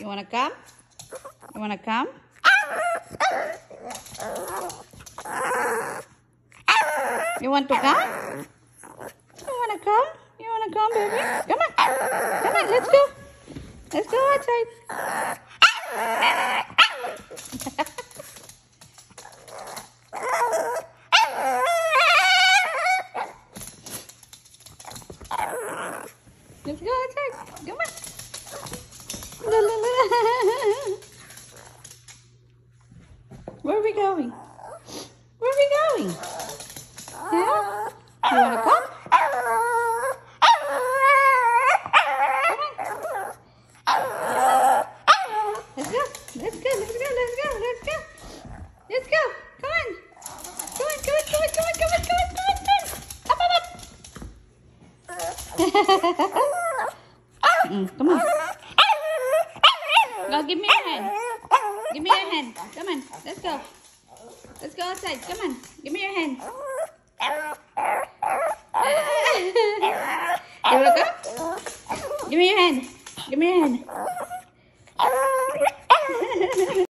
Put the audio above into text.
wanna come? You wanna come? You want to come? You wanna come? You wanna come, baby? Come on. Come on, let's go. Let's go outside. Let's go outside. Come on. La, la, la. Where are we going? Where are we going? Yeah? You wanna come? Let's go. Let's go. Let's go. Let's go. Let's go. Let's go. Come on. Come on. Come on. Come on. Come on. Come on. Come on. Come on. Up. Come on. Go. Give me your hand. Give me your hand. Come on. Let's go. Let's go outside. Come on. Give me your hand. You wanna go? Give me your hand. Give me your hand.